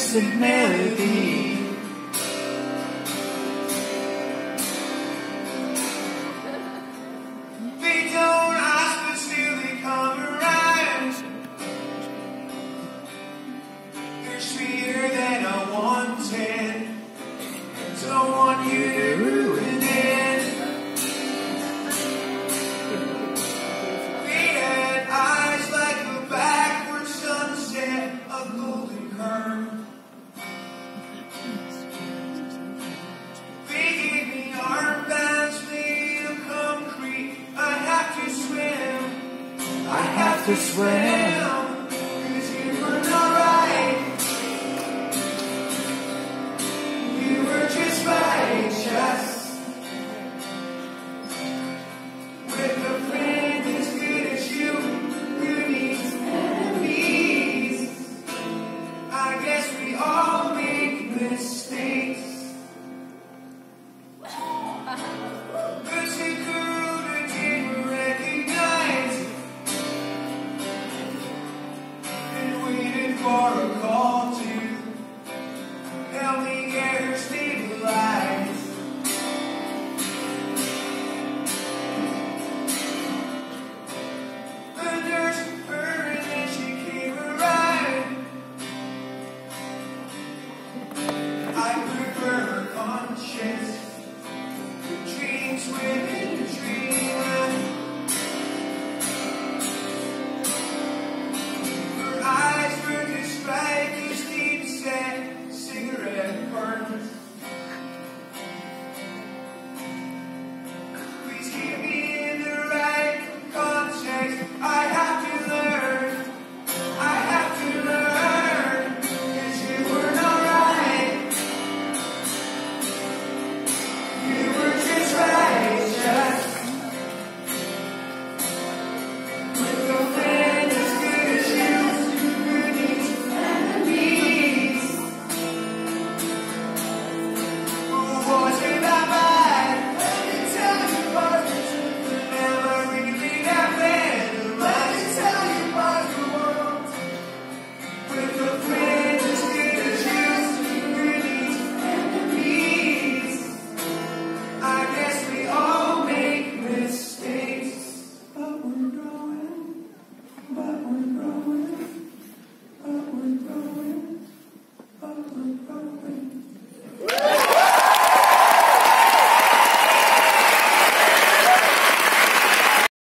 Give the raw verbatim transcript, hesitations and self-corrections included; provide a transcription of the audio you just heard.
distant melody. They don't ask, but still they come around. They're sweeter than I wanted. Don't want you to ruin it. They had eyes like a backward sunset, a golden curve. They gave me armbands made of concrete. I have to swim. I have to swim. 'Cause you were not right. You were just righteous. With a friend as good as you, who needs enemies? I guess we all make mistakes. There's a girl that didn't recognize and waited for a call to help me get her stabilized. The nurse heard and then she came around. I prefer her conscience, dreams with